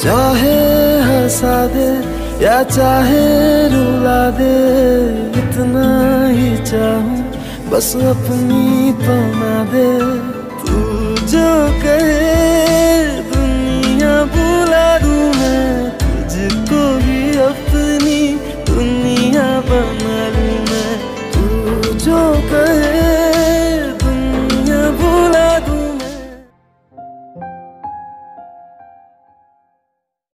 चाहे हंसा दे या चाहे रुला दे, इतना ही चाहूं बस अपनी बना दे।